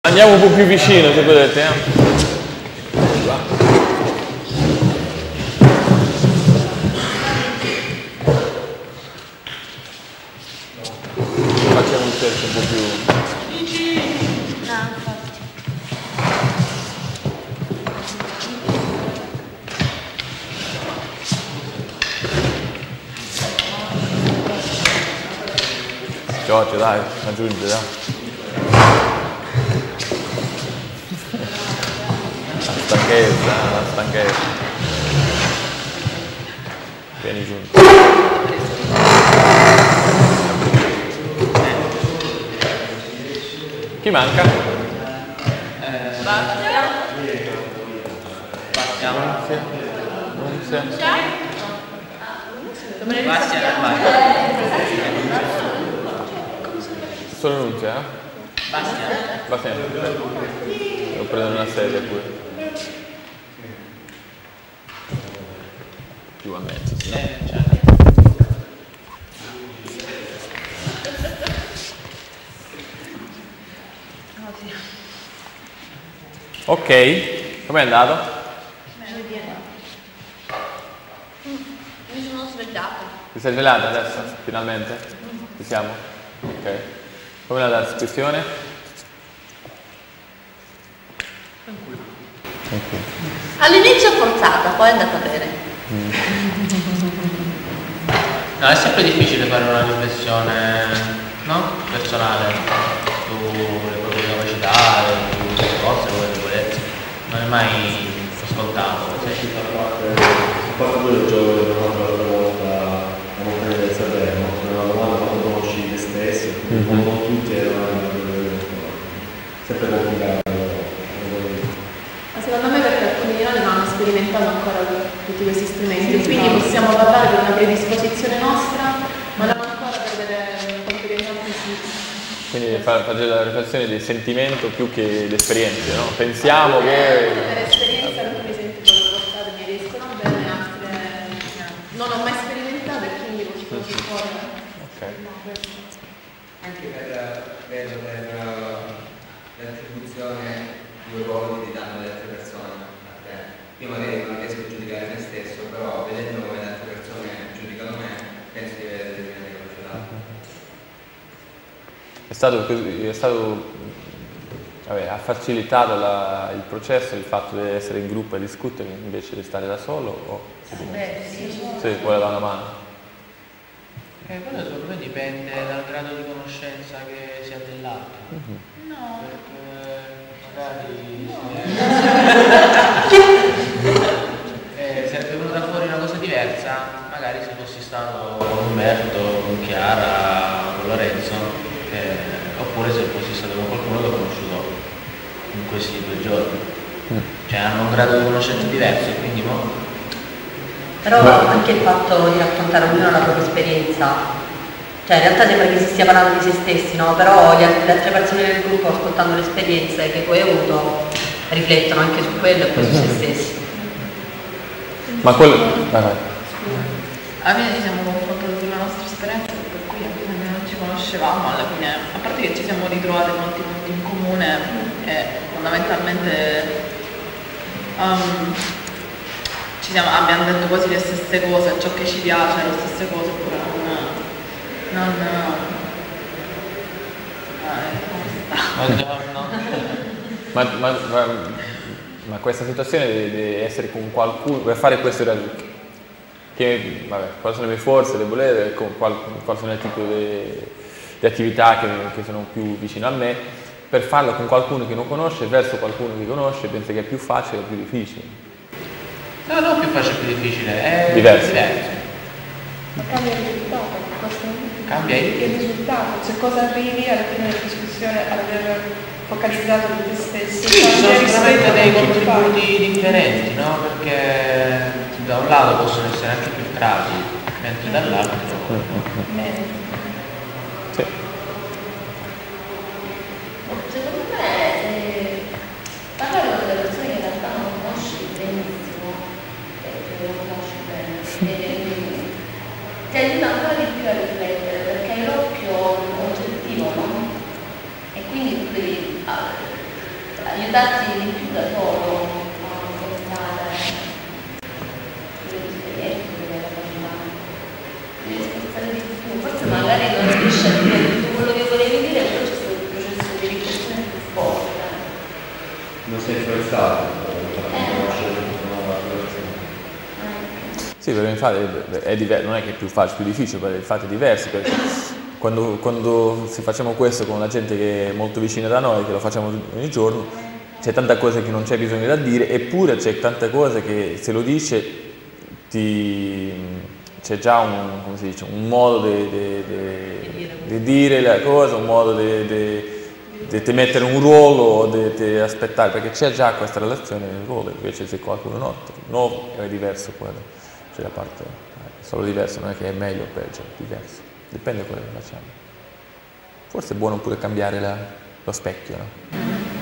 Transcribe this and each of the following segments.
Andiamo un po' più vicino se volete. Facciamo un cerchio un po' più. Giorgio, dai, aggiungi, dai. La stanchezza. Vieni giunto. Chi manca? Solo Nunzia, eh? Bastiano. Devo prendere una sedia pure. Più a mezzo, sì. Ok, com'è andato? Mi sono svegliata. Ti sei svegliata adesso? Finalmente? Ci siamo? Ok. Com'è la discussione? Tranquillo. All'inizio forzata, poi è andata bene. No, è sempre difficile fare una riflessione, no? Personale sulle proprie capacità, sulle cose, sulle debolezze. Non è mai scontato. Fatto pure il gioco che abbiamo fatto l'altra volta a Montagna del Salerno, una domanda quando conosci te stesso, non tutti erano sempre complicato. Ma secondo me perché alcuni di noi non hanno sperimentato ancora tutti questi strumenti, quindi possiamo parlare per una predisposizione nostra, ma non ancora per vedere competenza acquisita. Quindi fare la riflessione del sentimento più che l'esperienza, no? Pensiamo che... Per esperienza alcuni senti proprio portate mi riescono bene, altre non ho mai sperimentato e quindi posso supporre. Ok. Anche per l'attribuzione di ruoli che ti danno le altre persone a te. Io magari non riesco a giudicare me stesso, però vedendo come le altre persone giudicano me, penso di avere determinate capacità. Vabbè, ha facilitato il processo il fatto di essere in gruppo e discutere invece di stare da solo? O sì, vuole dare una mano? Quello secondo me dipende dal grado di conoscenza che si ha dell'altro. No. Perché sarebbe venuta fuori una cosa diversa, magari se fossi stato con Umberto, con Chiara, con Lorenzo, oppure se fossi stato con qualcuno che ho conosciuto in questi 2 giorni. Cioè hanno un grado di conoscenza diverso, quindi Però anche il fatto di raccontare ognuno la propria esperienza, cioè in realtà sembra che si stia parlando di se stessi, no? Però le altre persone del gruppo, ascoltando le esperienze che tu hai avuto, riflettono anche su quello e poi su se stessi. Ma quello... Alla fine ci siamo confrontati sulla nostra esperienza, per cui non ci conoscevamo alla fine, a parte che ci siamo ritrovati molti punti in comune e fondamentalmente abbiamo detto quasi le stesse cose, ciò che ci piace, le stesse cose, oppure Ma questa situazione deve essere con qualcuno, per fare questo che, vabbè, quali sono le mie forze, le debolezze, quali sono il tipo di attività che sono più vicino a me, per farlo con qualcuno che non conosce verso qualcuno che conosce, penso che è più facile o più difficile? no, non più facile, più difficile, è diverso. Ma cambia il risultato, Cambia il risultato, cioè cosa arrivi alla fine della discussione ad aver focalizzato su te stesso. Sì, ci sono sicuramente dei contributi differenti, no? Perché da un lato possono essere anche filtrati, mentre dall'altro Sì. Secondo me parlare con delle persone che in realtà non conosci benissimo e non conosci bene ti aiuta ancora di più a riflettere, perché hai l'occhio oggettivo, no? E quindi tu devi aiutarti di più da solo a affrontare le esperienze, le capacità, devi sforzare di più, forse magari non riesci a dire tutto quello che volevi dire, però c'è stato un processo di riflessione più forte. Non sei influenzato per conoscere una nuova relazione. Sì, perché infatti è diverso, non è che è più facile, più difficile, perché infatti è diverso, perché quando se facciamo questo con la gente che è molto vicina da noi, che lo facciamo ogni giorno, c'è tanta cosa che non c'è bisogno da dire, eppure c'è tanta cosa che se lo dice c'è già un, come si dice, un modo di dire la cosa, un modo di mettere un ruolo, di aspettare, perché c'è già questa relazione nel ruolo, invece se qualcuno no è diverso quello, c'è la parte, è solo diverso, non è che è meglio o peggio, è diverso, dipende da quello che facciamo. Forse è buono pure cambiare lo specchio, no?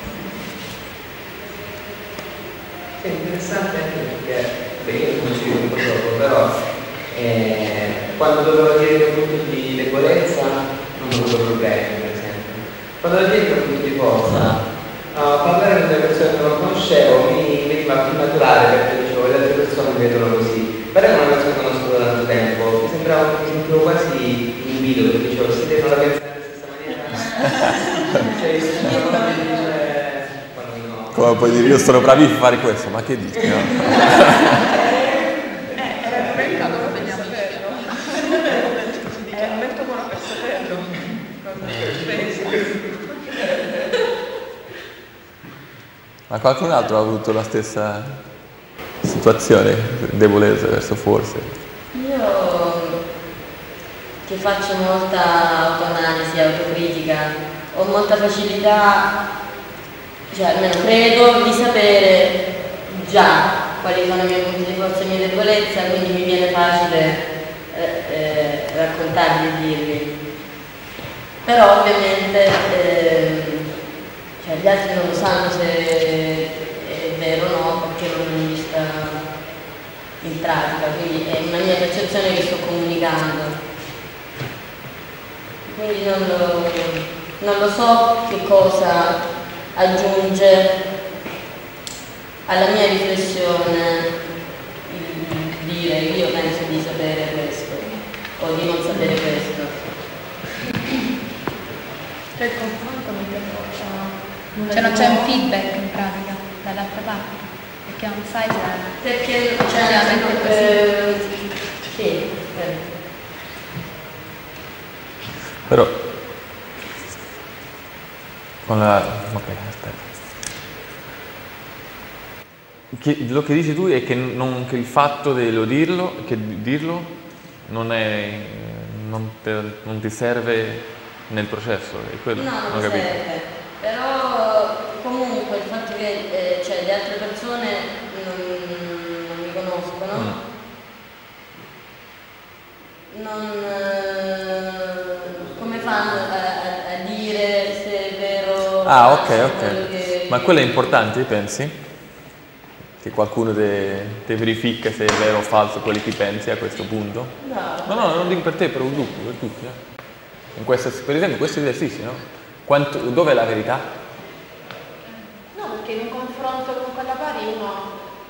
È interessante anche perché io non ci vedo un po' troppo, però quando dovevo dire che un punto di debolezza non ho avuto problemi, per esempio. Quando devo dire che un punto di forza, parlare con delle persone che non conoscevo mi veniva più naturale, perché dicevo le altre persone mi vedono così. Però con una persona che conosco da tanto tempo mi sentivo quasi invidio, perché dicevo se te non la pensare alla stessa maniera sei sicuramente quando no. Come puoi dire io sono bravissimo a fare questo, ma che dici? No? Peccato che veniamo a ferro. È un momento buono per saperlo. Ma qualcun altro ha avuto la stessa situazione, debolezza verso forse? Io che faccio molta autoanalisi, autocritica, ho molta facilità, cioè almeno credo di sapere già quali sono i miei punti di forza e le mie debolezze, quindi mi viene facile raccontarli e dirli. Però ovviamente cioè, gli altri non lo sanno se è vero o no, perché non l'ho vista in pratica, quindi è una mia percezione che sto comunicando. Quindi non lo so che cosa aggiunge alla mia riflessione il dire io penso di sapere questo o di non sapere questo. Cioè il confronto non ti apporta. Cioè non c'è un feedback in pratica dall'altra parte, perché non sai se... Perché sì, Però con la... ok, aspetta. Lo che dici tu è che, che il fatto di dirlo non ti serve nel processo, è quello? no, non capito. serve, però comunque il fatto che cioè, le altre persone non mi conoscono, come fanno a dire se è vero? Ah, ok. Che... Ma quello è importante, pensi? Che qualcuno ti verifica se è vero o falso quello che pensi a questo punto? No, non dico per te, per un gruppo, per tutti. In questo, per esempio, questo esercizio, no? Dov'è la verità? No, perché in un confronto con quella pari uno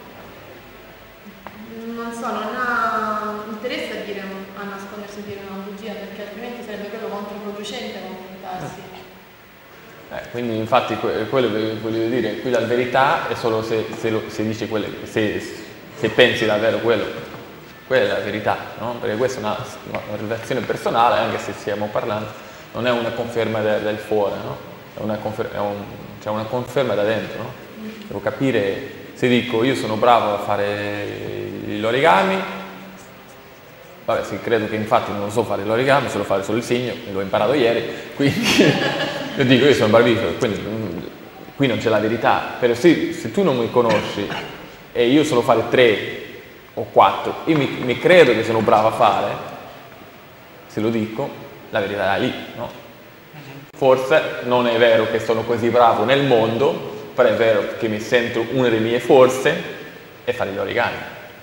non ha interesse a nascondersi di una bugia, perché altrimenti sarebbe quello controproducente confrontarsi. Quindi infatti quello che voglio dire, qui la verità è solo se dice se pensi davvero quello. Quella è la verità, no? Perché questa è una relazione personale, anche se stiamo parlando, non è una conferma del fuori, no? C'è una conferma da dentro, no? Devo capire, se dico io sono bravo a fare gli origami, vabbè sì, credo che infatti non so fare l'origami, so fare solo il segno, l'ho imparato ieri, quindi io dico io sono bravissimo, quindi qui non c'è la verità, però se tu non mi conosci e io solo fare 3 o 4, io mi credo che sono bravo a fare, se lo dico, la verità è lì, no? Forse non è vero che sono così bravo nel mondo, però è vero che mi sento una delle mie forze è fare gli origami.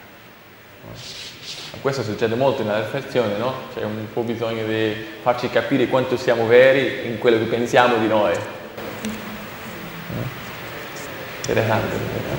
Questo succede molto nella riflessione, no? C'è un po' bisogno di farci capire quanto siamo veri in quello che pensiamo di noi. Interessante.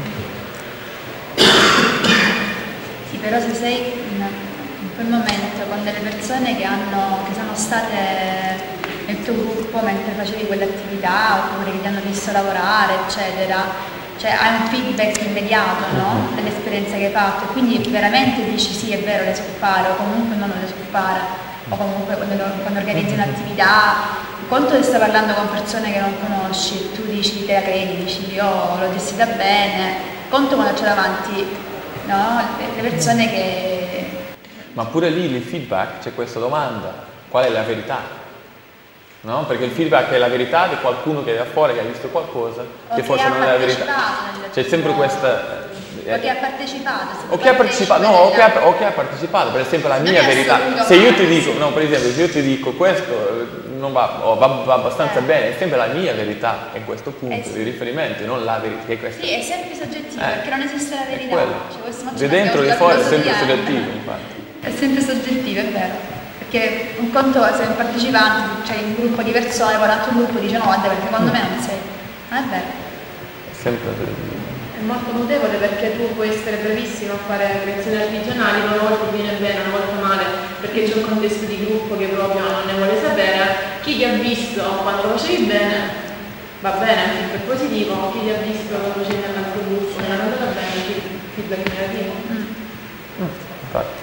Sì, però se sei in quel momento con delle persone che sono state nel tuo gruppo mentre facevi quell'attività oppure che ti hanno visto lavorare, eccetera, cioè hai un feedback immediato, no? Dell'esperienza che hai fatto e quindi veramente dici sì, è vero, le so fare o comunque non le so fare o comunque quando organizzi un'attività, conto che stai parlando con persone che non conosci, tu dici, te la credi, dici io l'ho gestita bene, conto quando c'è davanti, no? Le persone che... Ma pure lì il feedback, c'è questa domanda, qual è la verità? No? Perché il feedback è la verità di qualcuno che è da fuori, che ha visto qualcosa, che forse non è la verità. C'è sempre questa... O che ha partecipato. O che ha partecipato, no, o che ha partecipato, per esempio la mia verità. Se io ti dico, no, per esempio, se io ti dico questo non va, va abbastanza bene, è sempre la mia verità in questo punto di riferimento, non la verità. Che è questa. Sì, è sempre soggettivo, perché non esiste la verità. Cioè, di dentro e di fuori è sempre soggettivo, infatti. È sempre soggettivo, è vero. Perché un conto sei un partecipante, cioè un gruppo di persone, poi l'altro gruppo dice no, guarda, perché secondo me non sei. Non è vero. È sempre è molto mutevole perché tu puoi essere bravissimo a fare creazioni artigianali, ma una volta ti viene bene, una volta male, perché c'è un contesto di gruppo che proprio non ne vuole sapere. Chi ti ha visto quando lo facevi bene va bene, è positivo, chi ti ha visto quando lo facevi nell'altro gruppo non è andato bene, feedback negativo. Infatti.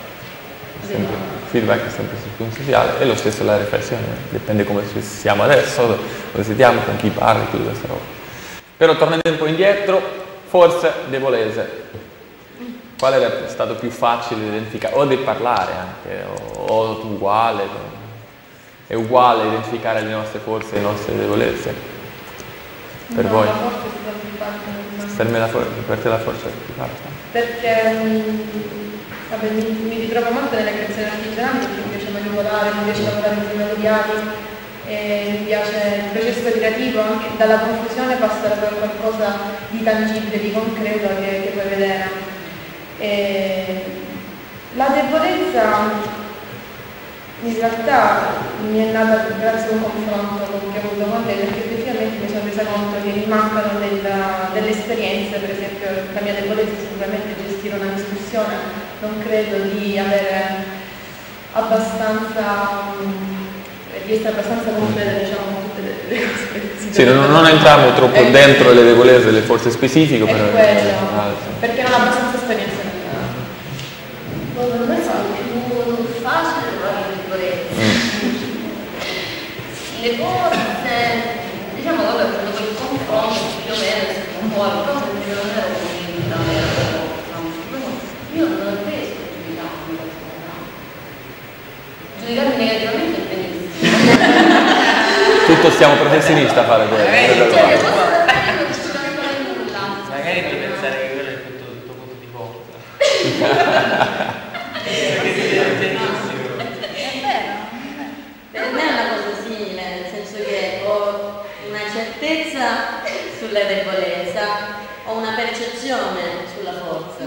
Il feedback è sempre circostanziale e lo stesso la riflessione, dipende come siamo adesso, dove siamo, con chi parli, tutte queste robe. Però tornando un po' indietro, forse debolezze. Qual è stato più facile identificare, o di parlare anche, o uguale, è uguale identificare le nostre forze e le nostre debolezze? Per voi? La forza è stata più facile. Per te la forza è più facile? Perché vabbè, mi ritrovo molto nelle creazioni artigianali perché mi piace manipolare, mi piace lavorare con i materiali, mi piace il processo creativo, anche dalla confusione passare per qualcosa di tangibile, di concreto che puoi vedere. La debolezza in realtà mi è nata grazie a un confronto che ho avuto con lei, perché effettivamente mi sono resa conto che mi mancano delle esperienze, per esempio la mia debolezza è sicuramente gestire una discussione, non credo di avere abbastanza, di essere abbastanza completa, diciamo, con tutte le cose che si sì, non entriamo troppo dentro le debolezze, le forze specifiche, è quello, perché non ho abbastanza esperienza nel per me sono più facili le debolezze. Le forze, diciamo, vabbè, quando quel confronto più o meno si conforma, però se non ero convinta della forza, io non riesco a giudicarmi da sola. Giudicarmi negativamente è benissimo. Tutto siamo professionisti a fare quello. Magari devi pensare che quello è il tuo punto di forza. Per me è una cosa simile, nel senso che ho una certezza sulla debolezza, ho una percezione sulla forza.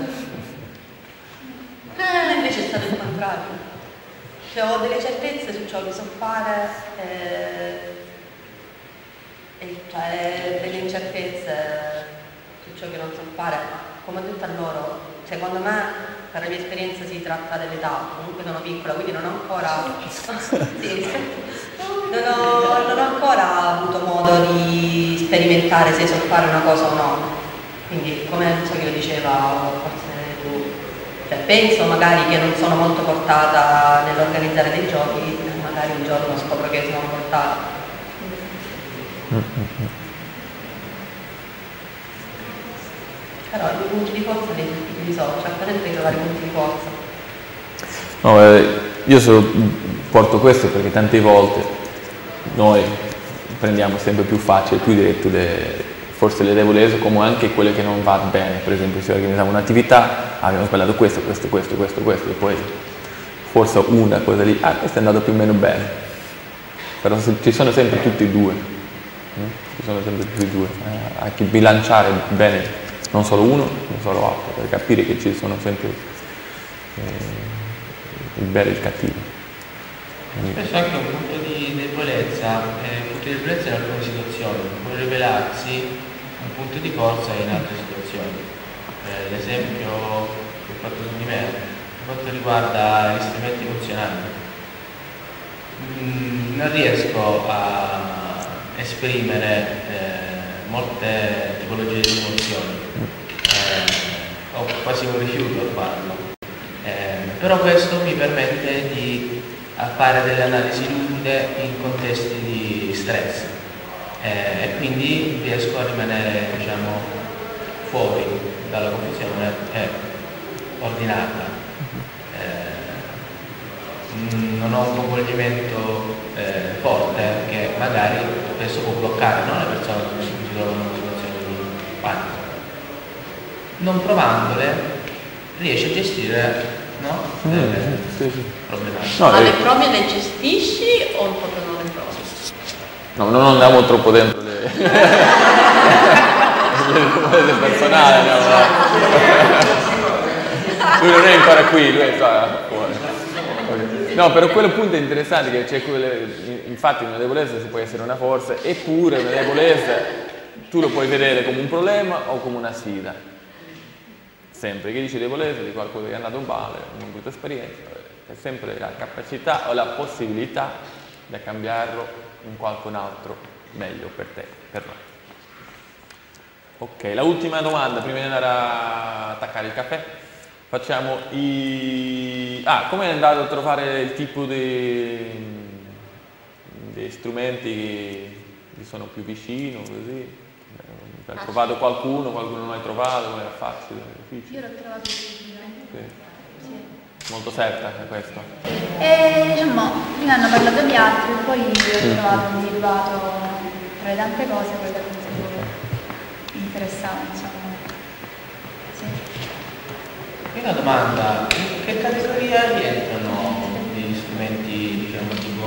Invece è stato il contrario. Cioè ho delle certezze su ciò che so fare e cioè delle incertezze su ciò che non so fare. Come ho detto a loro, secondo me per la mia esperienza si tratta dell'età, comunque sono piccola, quindi non ho ancora non ho ancora avuto modo di sperimentare se so fare una cosa o no. Quindi come non so che lo diceva forse tu, cioè penso magari che non sono molto portata nell'organizzare dei giochi, magari un giorno scopro che sono portata. Però i punti di forza li so, cerco sempre di trovare punti di forza. No, io porto questo perché tante volte noi prendiamo sempre più facile, più diretto forse le debolezze come anche quelle che non va bene. Per esempio se organizziamo un'attività, abbiamo sbagliato questo e poi forse una cosa lì, questo è andato più o meno bene. Però ci sono sempre tutti e due, anche bilanciare bene. Non solo uno, non solo l'altro, per capire che ci sono sempre il bene e il cattivo. Spesso anche un punto di debolezza in alcune situazioni può rivelarsi un punto di forza in altre situazioni. L'esempio che ho fatto su di me, per quanto riguarda gli strumenti funzionali, non riesco a esprimere molte tipologie di emozioni, ho quasi un rifiuto a farlo, però questo mi permette di fare delle analisi lucide in contesti di stress e quindi riesco a rimanere, diciamo, fuori dalla confusione e ordinata. Non ho un coinvolgimento forte che magari spesso può bloccare, no? Le persone che si trovano in una situazione di panico. Non provandole riesci a gestire, no? Delle problematiche. Ma le proprie le gestisci o proprio non le provi? No, non andiamo troppo dentro le personali, lui non è ancora qui, lui è qua fuori. No, però quello punto è interessante, che c'è infatti una debolezza si può essere una forza, eppure una debolezza tu lo puoi vedere come un problema o come una sfida. Sempre che dici debolezza di qualcosa che è andato male, una brutta esperienza, è sempre la capacità o la possibilità di cambiarlo in qualcun altro meglio per te, per noi. Ok, la ultima domanda prima di andare a attaccare il caffè. Facciamo come è andato a trovare il tipo di strumenti che vi sono più vicino, così? Hai trovato qualcuno non hai trovato, come era facile, difficile? Io l'ho trovato difficile. Sì. Molto certa è questo? Diciamo, prima hanno parlato di altri, poi ho trovato individuato tra le tante cose quelle che mi interessavano, insomma. Sì. Una domanda, in che categoria rientrano gli strumenti, diciamo, tipo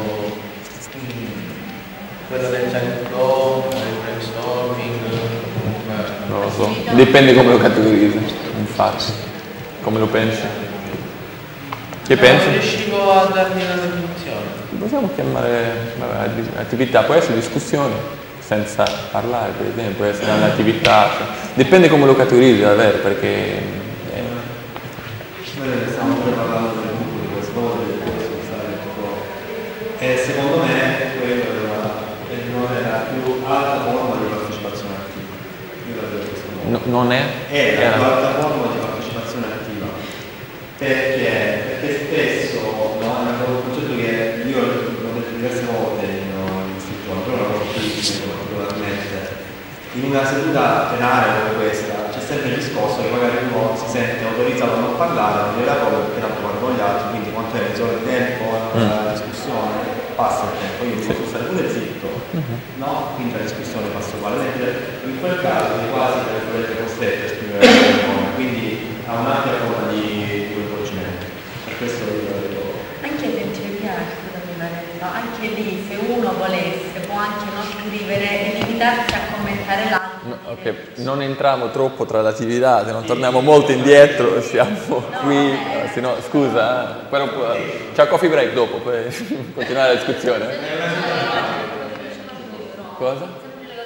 quello del silent flow, del brainstorming? Non lo so, dipende come lo categorizzi, infatti, come lo pensi. Che pensi? Non riuscivo a darmi una definizione. Possiamo chiamare attività, può essere discussione senza parlare, per esempio, può essere un'attività, dipende come lo categorizzi davvero, perché noi ne stiamo pure parlando del gruppo di queste cose, di questo stare tutto. E secondo me quello non è la più alta forma di partecipazione attiva. Io la vedo questo modo. non è? È la più alta forma di partecipazione attiva. Perché spesso, no, è un concetto che io l'ho detto diverse volte in istruzione, però una cosa che particolarmente. In una seduta penale come questa c'è sempre il discorso che magari uno si sente autorizzato a non parlare, a dire la cosa perché tanto parlano gli altri, quindi quanto è mezz'ora il tempo, la discussione, passa il tempo, io posso stare pure zitto, no? Quindi la discussione passa uguale, mentre in quel caso è quasi per essere costretto a esprimere l'opinione, quindi ha un'ampia forma di coinvolgimento. Per questo io lo vedo. Anche identificare, anche lì se uno volesse può anche non scrivere e limitarsi a commentare l'altro. No, ok, non entriamo troppo tra l'attività, se non torniamo molto indietro siamo qui, se no, scusa, però c'è coffee break dopo, puoi continuare la discussione. Cosa?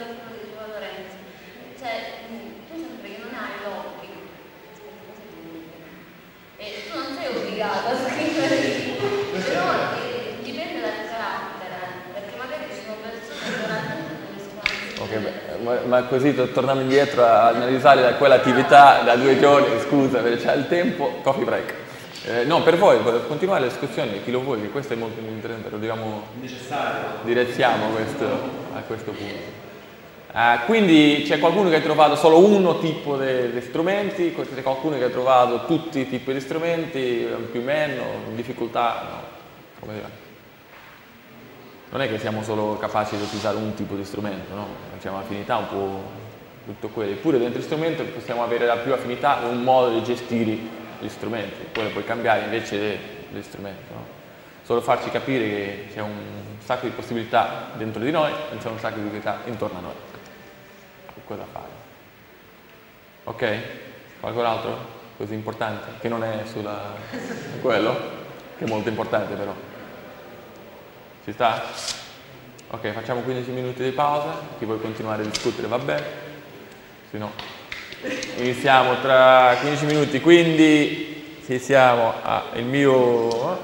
A scrivere però dipende dal carattere, perché magari ci sono persone che non hanno Ok, ma così torniamo indietro a analizzare da quell'attività da 2 giorni, scusa, perché c'è il tempo, coffee break. No, per voi, per continuare la discussione, chi lo vuole, questo è molto interessante, lo diciamo necessario. Direziamo a questo punto. Quindi c'è qualcuno che ha trovato solo uno tipo di strumenti, c'è qualcuno che ha trovato tutti i tipi di strumenti, più o meno, difficoltà, no? Come dire? Non è che siamo solo capaci di utilizzare un tipo di strumento, no? Abbiamo affinità un po' tutto quello, eppure dentro gli strumenti possiamo avere la più affinità, un modo di gestire gli strumenti, poi puoi cambiare invece degli strumenti, no? Solo farci capire che c'è un sacco di possibilità dentro di noi e c'è un sacco di possibilità intorno a noi. Cosa fare? Ok? Qualcun altro? Così importante? Che non è sulla quello? Che è molto importante però. Ci sta? Ok, facciamo 15 minuti di pausa, chi vuole continuare a discutere va bene. se no iniziamo tra 15 minuti, quindi ci siamo il mio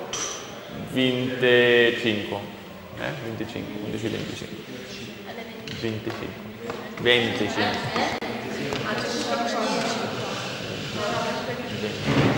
25, 25.